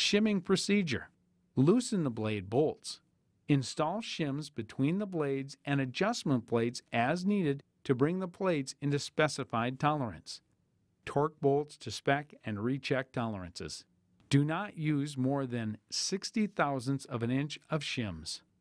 Shimming procedure. Loosen the blade bolts. Install shims between the blades and adjustment plates as needed to bring the plates into specified tolerance. Torque bolts to spec and recheck tolerances. Do not use more than 60 thousandths of an inch of shims.